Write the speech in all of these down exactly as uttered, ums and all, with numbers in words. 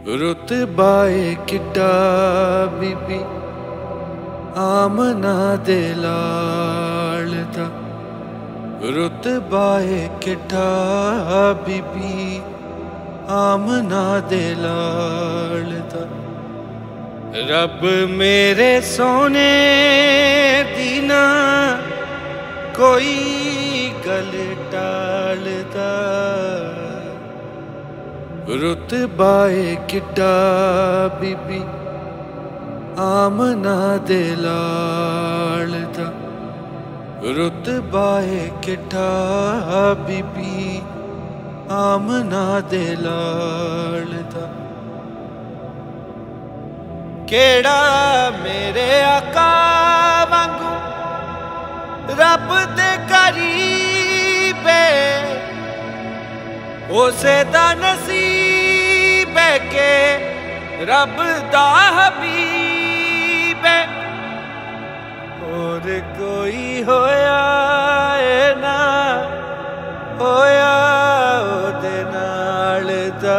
रुतबाए किड्डा बीबी आमना दे लाल दा। रुतबाए किड्डा बीबी आमना दे लाल दा। रब मेरे सोने दीना कोई गल टालदा। रुतबाए किड्डा बीबी आमना दे लाल दा। रुतबाए किड्डा बीबी आमना दे लाल दा। केड़ा मेरे आका वांगू रब दे करीब उसे दा नसीब है के रब दा हबीब है। और कोई होया है ना होया ओदे नाल दा।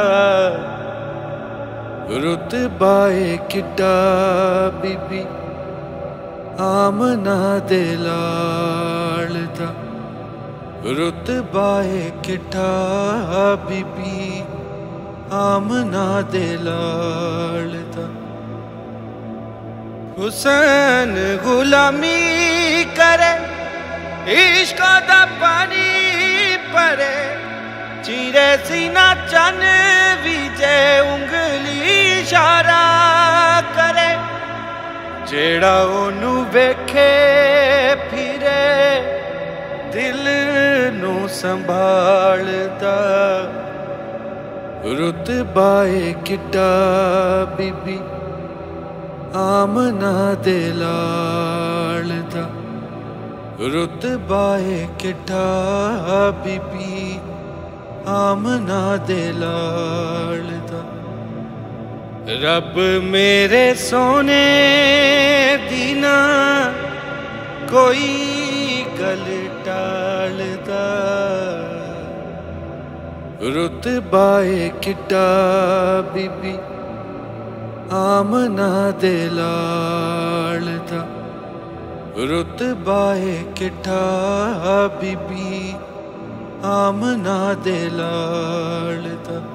रुतबाए किड्डा बीबी आमना दे लाल दा। रुतबाए किड्डा बीबी आमना दे लाल दा। हुसैन गुलामी करे इश्क दा पानी परे। चीरे सीना चन विजे उंगली इशारा करे। जेड़ा ओनू वेखे फिरे दिल नू संभालदा। रुतबाए किड्डा बीबी आमना दे लाल दा। रुतबाए किड्डा बीबी आमना दे लाल दा। रब मेरे सोने दीना कोई गल टालदा। रुतबाए किड्डा बीबी आमना दे लाल दा। रुतबाए किड्डा बीबी आमना दे लाल दा।